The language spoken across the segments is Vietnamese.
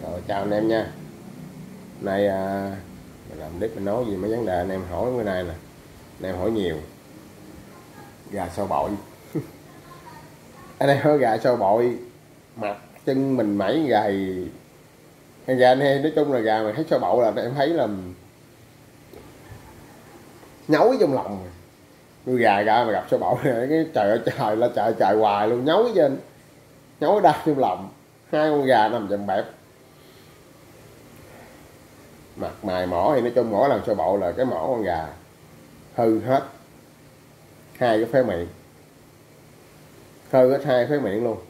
Rồi chào anh em nha. Nay mình làm clip mình nói gì mấy vấn đề anh em hỏi bữa nay nè. Anh em hỏi nhiều. Gà sao bội. Anh em hỏi gà sao bội, mặt chân mình mẩy gầy. Gà anh em nói chung là gà mà thấy sao bội là em thấy là nhói trong lòng. Nuôi gà ra mà gặp sao bội cái trời ơi trời là trời hoài luôn, nhói trên. Nhói đau trong lòng. Hai con gà nằm chầm bẹp. Mặt mày mỏ thì nói chung mỗi lần sơ bộ là cái mỏ con gà hư hết hai cái phế miệng, hư hết hai phế miệng luôn.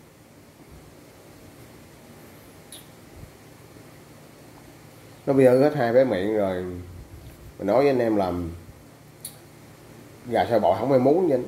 Nó bị hư hết hai phế miệng rồi. Mình nói với anh em làm gà sơ bộ không ai muốn vậy.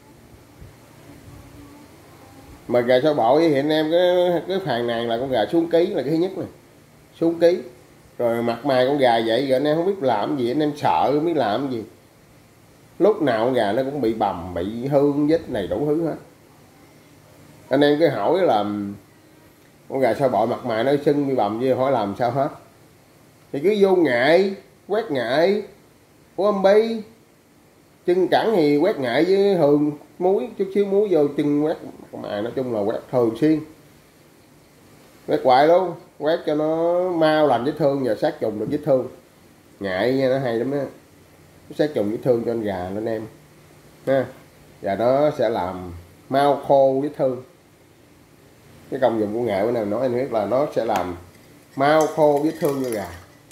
Mà gà sơ bộ thì anh em cái phàn nàn là con gà xuống ký là cái thứ nhất này, xuống ký. Rồi mặt mày con gà vậy rồi anh em không biết làm gì, anh em sợ không biết làm gì. Lúc nào con gà nó cũng bị bầm, bị hương vết này đủ thứ hết. Anh em cứ hỏi là con gà sao bội mặt mày nó sưng bị bầm chứ hỏi làm sao hết. Thì cứ vô nghệ, quét nghệ của âm bi. Chân cẳng thì quét nghệ với hường muối, chút xíu muối vô chân quét mặt mày, nói chung là quét thường xuyên. Quét hoài luôn, quét cho nó mau lành vết thương và sát trùng được vết thương. Ngại nha, nó hay lắm á. Nó sát trùng vết thương cho anh gà anh em ha. Và nó sẽ làm mau khô vết thương. Cái công dụng của nghệ bữa nào nói anh biết là nó sẽ làm mau khô vết thương cho gà.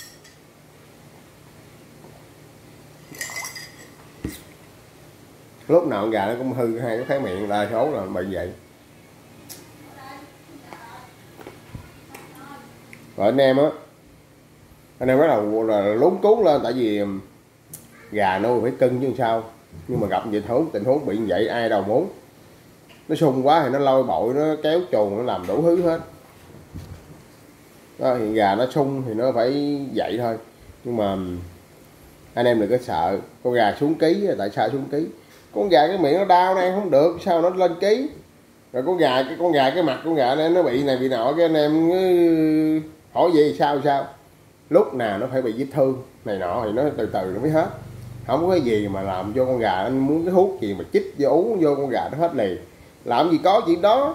Lúc nào con gà nó cũng hư hai cái phế miệng, đa số là bị vậy. Rồi anh em rất là lún cuốn lên, tại vì gà nuôi phải cưng chứ sao. Nhưng mà gặp tình huống bị như vậy ai đâu muốn. Nó sung quá thì nó lôi bội, nó kéo chuồng, nó làm đủ thứ hết đó. Thì gà nó sung thì nó phải vậy thôi. Nhưng mà anh em đừng có sợ con gà xuống ký. Tại sao xuống ký? Con gà cái miệng nó đau này không được, sao nó lên ký. Rồi con gà cái mặt con gà nó bị này bị nọ, cái anh em hỏi gì sao lúc nào nó phải bị vết thương này nọ thì nó từ từ nó mới hết. Không có cái gì mà làm cho con gà anh muốn cái thuốc gì mà chích vô uống vô con gà nó hết liền. Làm gì có chuyện đó.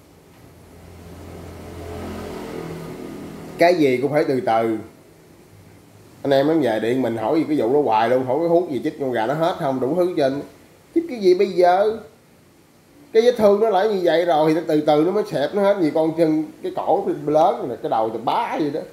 Cái gì cũng phải từ từ. Anh em nó về điện mình hỏi gì cái vụ đó hoài luôn, hỏi cái thuốc gì chích con gà nó hết không, đủ thứ trên. Chích cái gì bây giờ? Cái vết thương nó lại như vậy rồi thì nó từ từ nó mới xẹp nó hết. Vì con chân cái cổ lớn, cái đầu thì bá gì đó,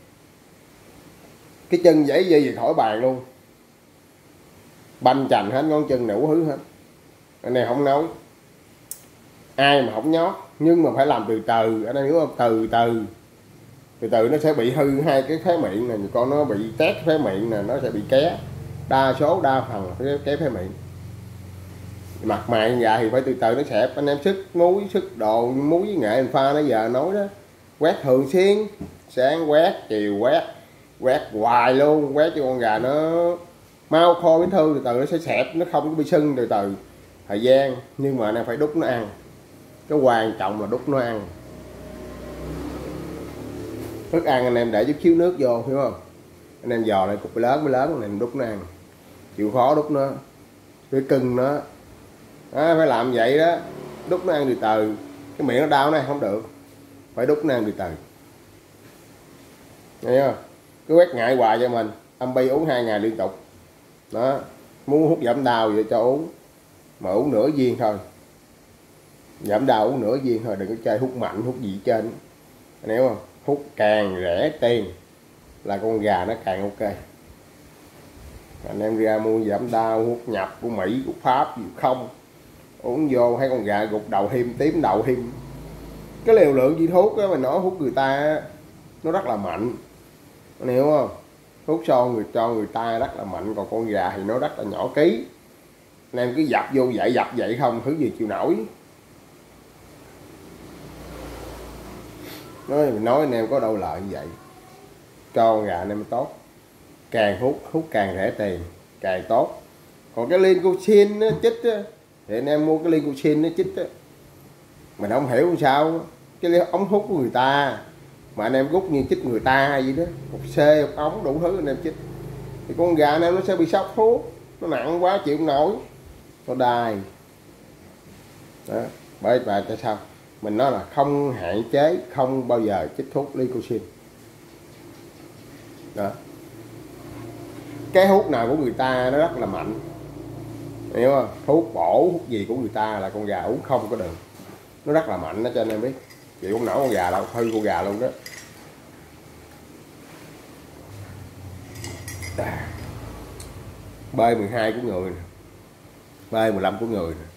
cái chân dãy dây gì khỏi bàn luôn, banh chành hết ngón chân đủ thứ hết. Anh này không nói ai mà không nhót, nhưng mà phải làm từ từ. Anh em hiểu không? Từ từ nó sẽ bị hư hai cái phế miệng này. Con nó bị tét phế miệng nè, nó sẽ bị ké. Đa phần là cái phế miệng. Mặt mày dạ thì phải từ từ nó xẹp. Anh em sức muối, sức đồ muối với nghệ anh pha nó giờ nói đó. Quét thường xuyên, sáng quét, chiều quét hoài luôn. Quét cho con gà nó mau khô vết thương, từ từ nó sẽ xẹp, nó không có bị sưng từ từ thời gian. Nhưng mà anh em phải đút nó ăn. Cái quan trọng là đút nó ăn. Thức ăn anh em để chút xíu nước vô, hiểu không? Anh em dò lại cục lớn anh em đút nó ăn. Chịu khó đút nó, cái cưng nó đó, phải làm vậy đó. Đút nó ăn từ từ. Cái miệng nó đau này không được, phải đút nó ăn từ từ, thấy không? Cứ quét ngại hoài cho mình. Âm bi uống 2 ngày liên tục đó. Muốn hút giảm đau vậy cho uống, mà uống nửa viên thôi. Giảm đau uống nửa viên thôi, đừng có chơi hút mạnh hút gì trên. Anh hiểu không? Hút càng rẻ tiền là con gà nó càng ok. Anh em ra mua giảm đau hút nhập của Mỹ của Pháp gì không, uống vô hay con gà gục đầu hiêm, tím đầu hiêm. Cái liều lượng chi thuốc á, mình nói hút người ta nó rất là mạnh, anh hiểu không? Hút cho người ta rất là mạnh, còn con gà thì nó rất là nhỏ ký. Anh em cứ dập vô vậy không, thứ gì chịu nổi. Nói anh em có đâu lợi như vậy. Cho con gà anh em tốt. Càng hút càng rẻ tiền, càng tốt. Còn cái Lincosin nó chích á, thì anh em mua cái Lincosin nó chích á, mình không hiểu sao. Cái ống hút của người ta mà anh em rút như chích người ta hay gì đó, một xê một ống đủ thứ anh em chích, thì con gà anh em nó sẽ bị sốc thuốc, nó nặng quá chịu không nổi, nó đai đó. Bởi vậy tại sao mình nói là không hạn chế, không bao giờ chích thuốc Lycosin đó. Cái hút nào của người ta nó rất là mạnh, hiểu không? Thuốc bổ thuốc gì của người ta là con gà uống không có được, nó rất là mạnh đó, cho anh em biết chịu không nổi con gà đâu, hư con gà luôn đó. B12 của người nè, B15 của người nè,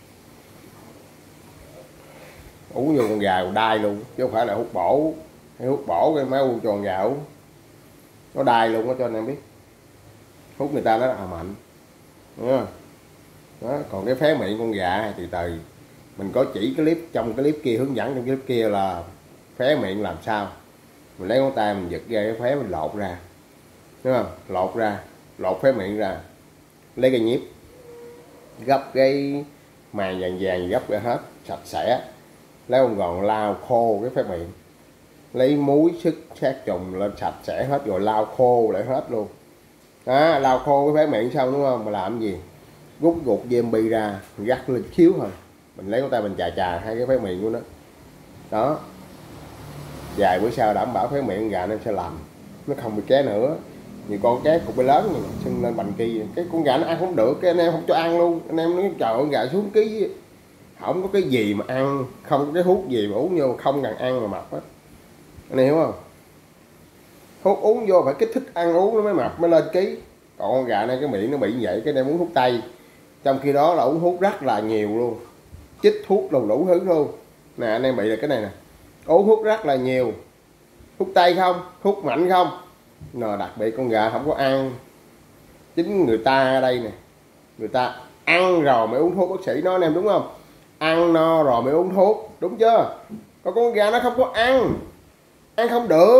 uống vô con gà còn đai luôn, chứ không phải là hút bổ, hay hút bổ cái mấy uống cho con gà uống nó đai luôn đó, cho anh em biết hút người ta nó rất là mạnh đó. Đó, còn cái phé miệng con gà thì từ mình có chỉ cái clip, trong cái clip kia hướng dẫn, trong cái clip kia là phé miệng làm sao, mình lấy ngón tay mình giật ra cái phé mình lột ra, đúng không? Lột ra, lột phé miệng ra, lấy cái nhíp gấp cái màng vàng vàng gấp ra hết sạch sẽ, lấy con gòn lau khô cái phé miệng, lấy muối sức sát trùng lên sạch sẽ hết rồi lau khô lại hết luôn đó. Lau khô cái phé miệng xong đúng không, mà làm gì, rút ruột VMB ra, mình gắt lên xíu thôi, mình lấy con tay mình chà chà hai cái phé miệng của nó đó. Vài bữa sau đảm bảo phé miệng gà nó sẽ làm, nó không bị ké nữa. Nhiều con ké cục bị lớn này, sưng lên bành kia, cái con gà nó ăn không được, cái anh em không cho ăn luôn. Anh em nói trời ơi, gà xuống ký không có cái gì mà ăn, không có cái hút gì mà uống vô, không cần ăn mà mập hết, anh hiểu không? Hút uống vô phải kích thích ăn uống nó mới mập mới lên ký. Còn con gà này cái miệng nó bị như vậy, cái em uống thuốc tây, trong khi đó là uống thuốc rất là nhiều luôn, chích thuốc đủ thứ luôn nè. Anh em bị là cái này nè, uống thuốc rất là nhiều, thuốc tây không, thuốc mạnh không. Rồi đặc biệt con gà không có ăn, chính người ta ở đây nè, người ta ăn rồi mới uống thuốc, bác sĩ nói anh em đúng không, ăn no rồi mới uống thuốc, đúng chưa? Còn con gà nó không có ăn, ăn không được,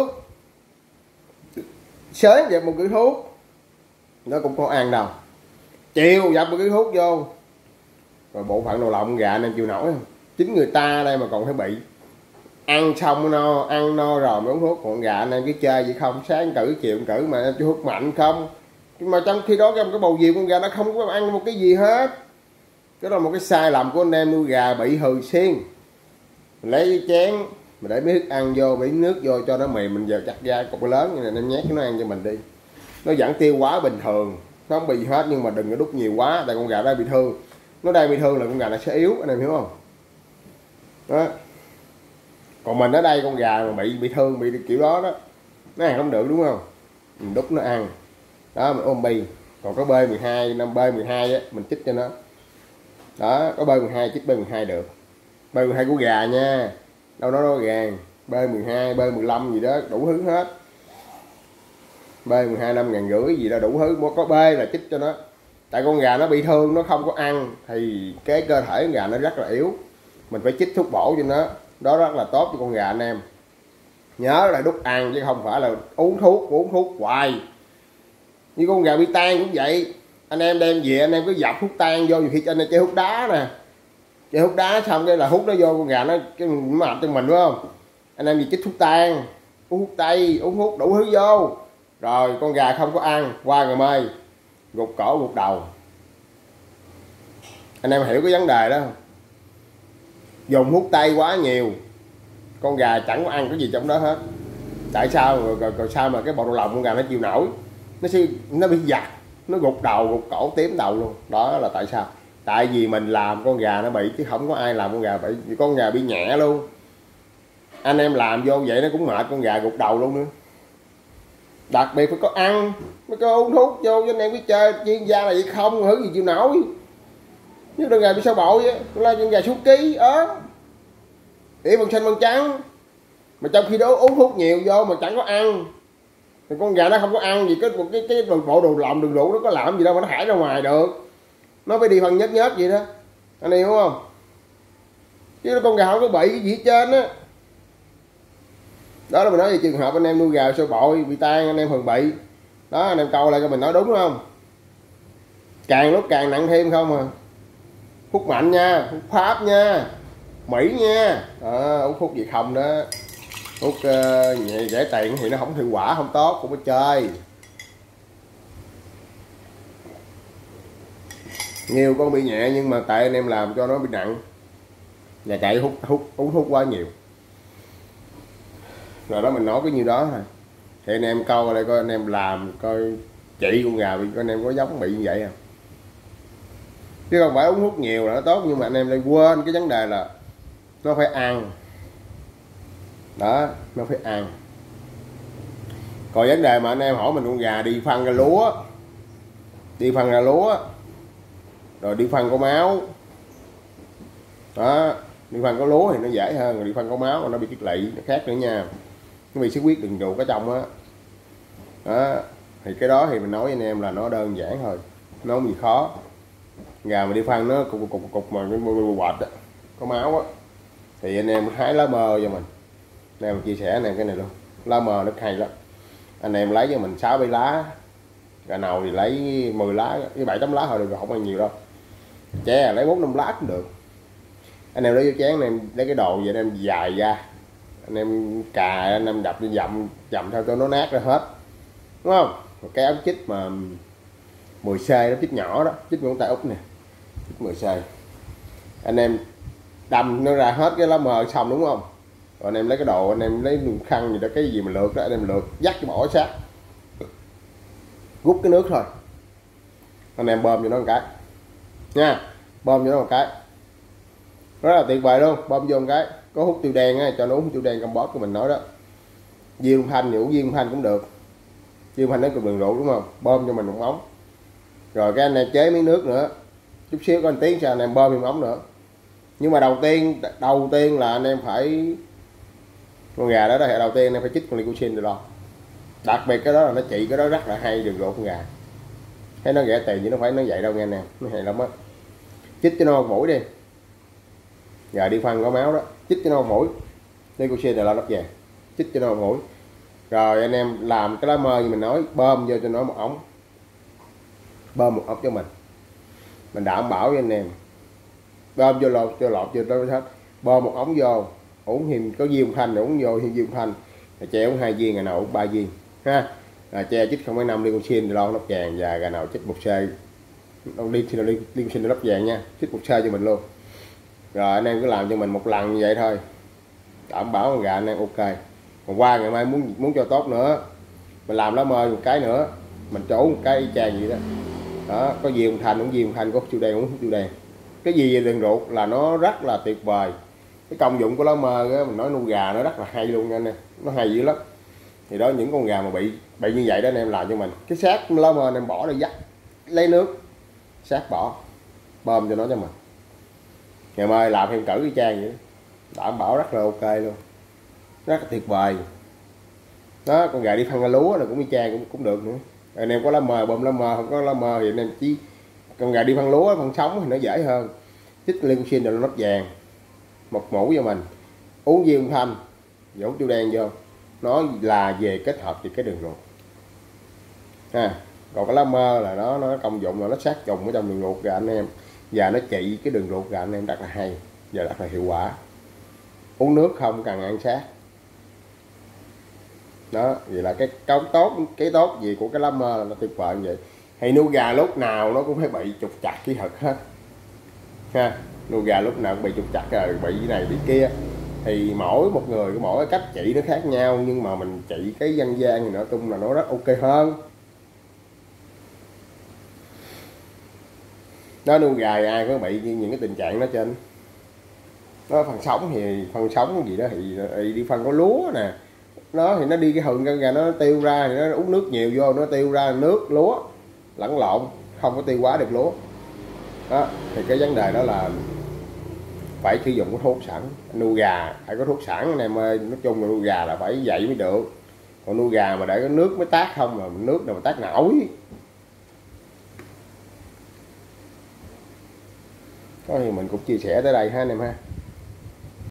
sớm dập một cái thuốc nó cũng có ăn đâu, chiều dập một cái thuốc vô rồi bộ phận đầu lòng gà nên chịu nổi không? Chính người ta đây mà còn phải bị ăn xong no, ăn no rồi mới uống thuốc. Còn gà anh em cứ chơi vậy không, sáng cử chiều cử mà em hút mạnh không, nhưng mà trong khi đó trong cái bầu diều con gà nó không có ăn một cái gì hết. Cái đó là một cái sai lầm của anh em nuôi gà bị hừ xiên. Mình lấy cái chén mình để miếng thức ăn vô, miếng nước vô cho nó mềm, mình giờ chặt ra cục lớn như này em nhét nó ăn cho mình đi, nó vẫn tiêu hóa bình thường, nó không bị gì hết, nhưng mà đừng có đút nhiều quá, tại con gà đang bị thương, nó đang bị thương là con gà nó sẽ yếu, anh em hiểu không? Đó. Còn mình ở đây con gà mà bị thương, bị kiểu đó đó, nó ăn không được đúng không, mình đút nó ăn đó, mình ôm bi. Còn có B12, năm B12 á mình chích cho nó đó, có B12 chích B12 được, B12 của gà nha, đâu nó gàng, B12 B15 gì đó đủ thứ hết, B12 5.500 gì đó đủ thứ, có B là chích cho nó. Tại con gà nó bị thương, nó không có ăn thì cái cơ thể con gà nó rất là yếu, mình phải chích thuốc bổ cho nó, đó rất là tốt cho con gà anh em. Nhớ là đút ăn chứ không phải là uống thuốc hoài. Như con gà bị tan cũng vậy, anh em đem về anh em cứ dập thuốc tan vô, nhiều khi anh em chơi hút đá nè, chơi hút đá xong cái là hút nó vô con gà nó cái mập cho mình đúng không, anh em gì chích thuốc tan, uống thuốc tây, uống thuốc đủ thứ vô, rồi con gà không có ăn, qua ngày mai gục cổ gục đầu. Anh em hiểu cái vấn đề đó không? Dùng thuốc tây quá nhiều, con gà chẳng có ăn cái gì trong đó hết. Tại sao? Rồi sao mà cái bộ đầu lòng con gà nó chịu nổi, nó bị giặt, nó gục đầu gục cổ tím đầu luôn. Đó là tại sao? Tại vì mình làm con gà nó bị, chứ không có ai làm con gà bị. Con gà bị nhẹ luôn, anh em làm vô vậy nó cũng mệt con gà gục đầu luôn nữa. Đặc biệt phải có ăn, mới có uống thuốc vô, cho anh em biết chơi chuyên gia là vậy không, hử gì chịu nổi. Như con gà bị sao bội á, con con gà xuống ký ớn, ỉa bằng xanh bằng trắng, mà trong khi đó uống thuốc nhiều vô mà chẳng có ăn, thì con gà nó không có ăn gì, cái bộ đồ lòng đường rượu nó có làm gì đâu mà nó thải ra ngoài được, nó phải đi phân nhớt vậy đó, anh hiểu không? Chứ con gà không có bị cái gì hết trơn á. Đó là mình nói về trường hợp anh em nuôi gà sôi bội bị tan, anh em thường bị đó, anh em câu lại cho mình nói đúng không? Càng lúc càng nặng thêm không à. Hút mạnh nha, hút Pháp nha, Mỹ nha, uống thuốc gì không đó. hút rẻ tiền thì nó không hiệu quả, không tốt, không có chơi. Nhiều con bị nhẹ nhưng mà tại anh em làm cho nó bị nặng và chạy uống thuốc quá nhiều. Rồi đó mình nói cái nhiêu đó thôi. Thì anh em câu lại coi anh em làm coi chị con gà coi anh em có giống bị như vậy không. Chứ không phải uống thuốc nhiều là nó tốt, nhưng mà anh em lại quên cái vấn đề là nó phải ăn. Đó, nó phải ăn. Còn vấn đề mà anh em hỏi mình con gà đi phân ra lúa, rồi đi phân có máu. Đó, đi phân có lúa thì nó dễ hơn, rồi đi phân có máu nó bị kiết lỵ, nó khác nữa nha. Nó bị xuất huyết đường ruột ở trong á. Đó, thì cái đó thì mình nói với anh em là nó đơn giản thôi, nó không gì khó. Gà mà đi phân nó cục mà cái quạch á, có máu á, thì anh em hái lá mơ cho mình. Anh em chia sẻ anh em cái này luôn, lá mơ nó hay lắm. Anh em lấy cho mình 6-7 lá, gà nào thì lấy 10 lá với 7-8 lá thôi, được không bao nhiều đâu. Chè lấy 4-5 lá cũng được. Anh em lấy vô chén, anh em lấy cái đồ vậy anh em dài ra, anh em cà, anh em đập dầm theo cho nó nát ra hết, đúng không? Một cái ống chích mà 10C, nó chích nhỏ đó, chích ngón tay út nè, chích 10C, anh em đâm nó ra hết cái lá mờ xong, đúng không? Rồi anh em lấy cái đồ, anh em lấy khăn gì đó, cái gì mà lượt đó, anh em lượt dắt cái bỏ sát, rút cái nước thôi, anh em bơm cho nó một cái nha, bơm cho nó một cái rất là tuyệt vời luôn. Bơm vô một cái có hút tiêu đen á, cho nó uống tiêu đen compost của mình nói đó. Viên thanh thì uống viên thanh cũng được, viên thanh nó cùng đường rượu, đúng không? Bơm cho mình một ống, rồi cái anh em chế miếng nước nữa, chút xíu có 1 tiếng sau anh em bơm thêm ống nữa. Nhưng mà đầu tiên là anh em phải, con gà đó là đầu tiên anh em phải chích con Lycosin rồi đó. Đặc biệt cái đó là nó trị cái đó rất là hay, đường ruột con gà. Thấy nó rẻ tiền chứ nó phải nó vậy đâu nghe nè, nó hay lắm á. Chích cho nó 1 mũi đi, gà đi phân có máu đó, chích cho nó 1 mũi Lycosin là lắp vàng, chích cho nó 1 mũi. Rồi anh em làm cái lá mơ như mình nói, bơm vô cho nó 1 ống, bơm 1 ống cho mình đảm bảo với anh em, bơm vô lột vô đó hết, bơm 1 ống vô, uống thêm có viên thanh để uống vô thêm viên thanh, chè uống 2 viên, ngày nào uống 3 viên ha. Chè chích 0,5 Lycosin lo lắp vàng, và ngày nào chích 1C Lycosin lắp vàng nha, chích 1C cho mình luôn. Rồi anh em cứ làm cho mình 1 lần như vậy thôi, đảm bảo con gà anh em ok. Còn qua ngày mai muốn cho tốt nữa, mình làm lá mơ 1 cái nữa, mình cho uống 1 cái y chang vậy đó. Đó, có viên thanh uống viên thanh, có tiêu đen uống tiêu đen. Cái gì về đường ruột là nó rất là tuyệt vời. Cái công dụng của lá mơ á, mình nói nuôi gà nó rất là hay luôn nha anh em, nó hay dữ lắm. Thì đó, những con gà mà bị như vậy đó anh em làm cho mình cái xác lá mơ anh em bỏ ra dắt lấy nước, xác bỏ bơm cho nó cho mình. Ngày mai làm thêm cỡ cái trang vậy, đảm bảo rất là ok luôn, rất là tuyệt vời. Đó, con gà đi phân ra lúa là cũng y chang, cũng được nữa. Anh em có lá mờ bơm lá mờ, không có lá mờ thì anh em chỉ con gà đi phân lúa, phân sống thì nó dễ hơn. Chích Lycosin là nó vàng 1 mũi cho mình, uống viên thanh, dỗ tiêu đen vô, nó là về kết hợp với cái đường ruột ha. Còn cái lá mơ là nó công dụng là nó sát trùng ở trong đường ruột gà anh em, và nó trị cái đường ruột gà anh em rất là hay và rất là hiệu quả. Uống nước không cần ăn sát. Đó, vậy là cái tốt gì của cái lá mơ là nó tuyệt vời như vậy. Hay nuôi gà lúc nào nó cũng phải bị trục trặc cái thật hết ha. Nuôi gà lúc nào cũng bị trục trặc, rồi bị cái này bị kia, thì mỗi một người có mỗi cách trị nó khác nhau, nhưng mà mình trị cái dân gian thì nói chung là nó rất ok hơn. Nó nuôi gà thì ai có bị những cái tình trạng đó trên. Nó phần sống gì đó thì đi phân có lúa nè, nó thì nó đi cái hừng con gà nó tiêu ra thì nó uống nước nhiều vô, nó tiêu ra nước lúa lẫn lộn, không có tiêu hóa được lúa. Đó, thì cái vấn đề đó là phải sử dụng cái thuốc sẵn. Nuôi gà phải có thuốc sẵn anh em ơi, nói chung là nuôi gà là phải vậy mới được. Còn nuôi gà mà để có nước mới tát không, mà nước nào mà tát nổi. Có thì mình cũng chia sẻ tới đây ha anh em ha.